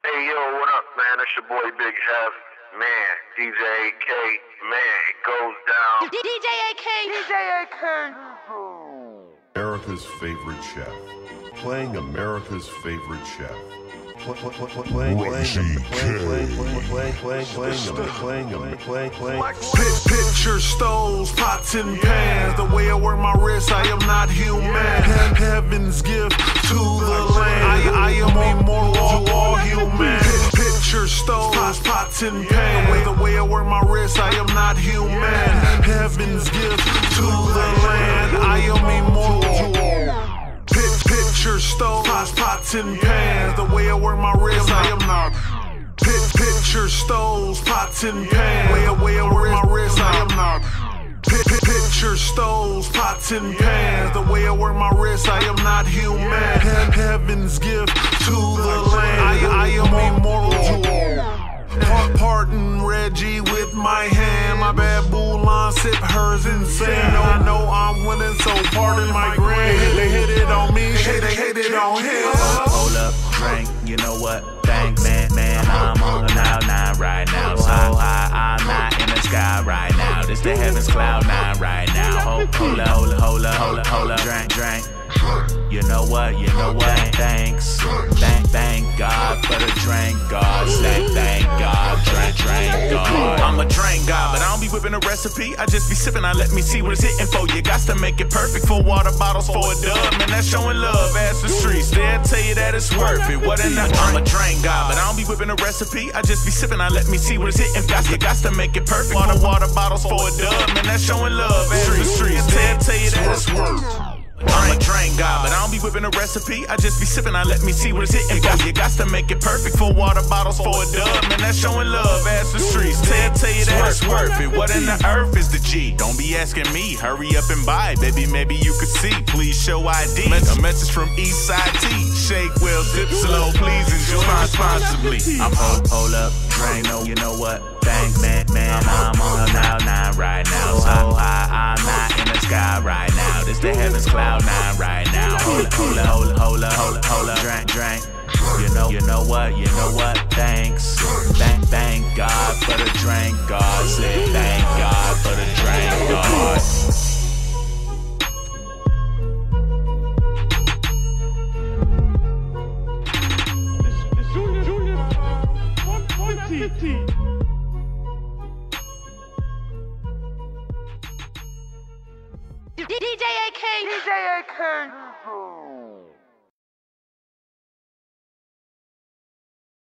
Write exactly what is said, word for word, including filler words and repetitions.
Hey yo, what up, man? It's your boy Big Hef. Man, D J A K, man, it goes down. D J A K, D J A K. America's favorite chef. Playing America's favorite chef. Playing, playing, playing, playing, playing, playing, playing, playing, playing, playing. Picture stoves, pots and pans. The way I wear my wrist, I am not human. Heaven's gift to the land. I, I am immortal to all human. Picture stoves, pots and pans. The way, the way I wear my wrist, I am not human. Heaven's gift to the land. I am immortal to all. Picture stoves, pots, pots and pans. The way I wear my wrist, I am not. Picture stoves, pots and pans. The way, way I wear my wrist, I am not. Picture stoves, pots and pans. The way I wear my wrist, I am not human. Heaven's gift to the land. I, I am immortal to all. Pardon Reggie with my hand. My bad Boulon sip hers insane. I know I'm winning, so pardon my grin. They hit it on me, hey, they hit it on him. Hold up, drink, you know what? Thank man, man, I'm on cloud nine right now. So high, I'm not in the sky right now. This the heavens cloud nine right now. Hold, hold up, hold up, hold up, hold up, hold up. Drink, drink. You know what? You know what? Thanks. Thank, thank God for the drink, God. Thank, thank God. Drink, drink, God. I'm a drink God, but I don't be whipping a recipe. I just be sipping. I let me see what it's hitting for. You got to make it perfect for water bottles for a dub. Man, that's showing love. Ask the streets, they'll tell you that it's worth it. What in the I'm a drink God, but I don't be whipping a recipe. I just be sipping. I let me see what it's hitting for. You got to make it perfect. Water, water bottles for a dub. Man, that's showing love. Ask the streets, they'll tell you that it's worth it. I'm a drink God, but I don't be whipping a recipe. I just be sipping, I let me see what it's hitting for. You got to make it perfect for water bottles for a dub. Man, that's showing love. Ask the streets, tell, tell you that it's worth it. What in the earth is the G? Don't be asking me, hurry up and buy. Baby, maybe you could see, please show I D. A message from Eastside T. Shake well, sip slow, please enjoy responsibly. I'm hold, hold up, drink, no, you know what? Thank man, man, I'm on cloud nine right now. So high, I'm not in the sky right now. This the heavens cloud nine right now. Hold up, hold up, hold up, hold up, hold up, hold up. Drink, drink. You know, you know what, you know what? Thanks. Thank, thank God for the drink, God. Say thank God for the drink, God. D J A K, D J A K.